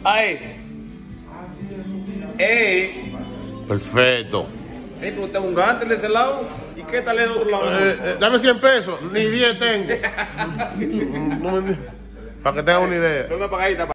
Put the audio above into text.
Ay. Perfecto. Pero usted es un gante de ese lado. ¿Y qué tal el otro lado? Dame 100 pesos, ni 10 tengo. Para que tenga una idea. Una pagadita.